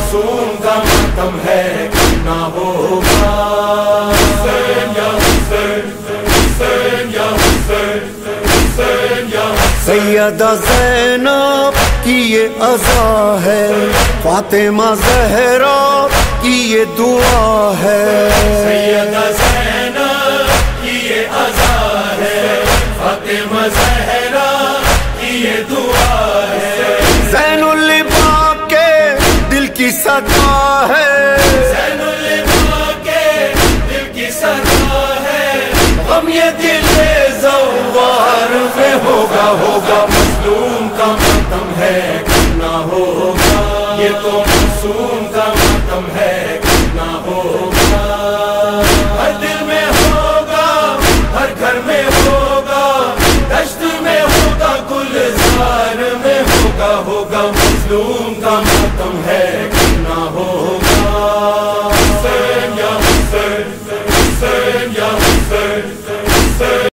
معصوم کا ماتم ہے کرنا ہوگا. حسین یا حسین، حسین یا حسین، حسین یا حسین. سیدہ زینب کی یہ عزا ہے، فاطمہ زہرا کی یہ دعا ہے. سیدہ زینب کی یہ عزا ہے، فاطمہ زہرا کی یہ دعا ہے. زین العباد کے دل کی صدا ہے، زین العباد کے دل کی صدا ہے. غم یہ دل زوار میں ہوگا ہوگا، مظلوم کا ماتم ہے کرنا ہوگا. یہ تو معصوم کا ماتم ہے کرنا ہوگا. ہر دل میں ہوگا، ہر گھر میں ہوگا، دشت میں ہوگا، گلزار میں ہوگا ہوگا. مظلوم کا ماتم ہے کرنا ہوگا. حسین یا حسین، حسین یا حسین.